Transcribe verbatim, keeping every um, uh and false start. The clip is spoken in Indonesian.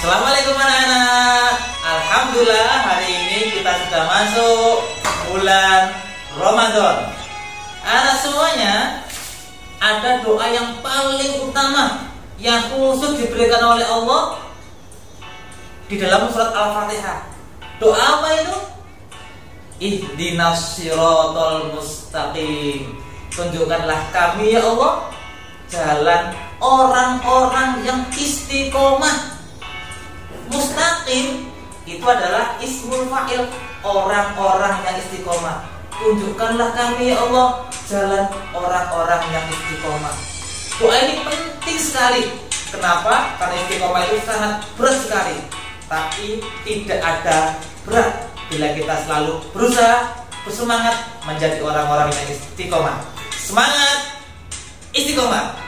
Assalamualaikum anak-anak. Alhamdulillah hari ini kita sudah masuk bulan Ramadan. Anak semuanya, ada doa yang paling utama yang khusus diberikan oleh Allah di dalam surat Al-Fatihah. Doa apa itu? Ihdinas siratal mustaqim. Tunjukkanlah kami ya Allah jalan orang-orang yang istiqomah. Mustaqim itu adalah ismul fa'il, orang-orang yang istiqomah. Tunjukkanlah kami ya Allah jalan orang-orang yang istiqomah. Doa ini penting sekali. Kenapa? Karena istiqomah itu sangat berat sekali. Tapi tidak ada berat bila kita selalu berusaha, bersemangat menjadi orang-orang yang istiqomah. Semangat, istiqomah.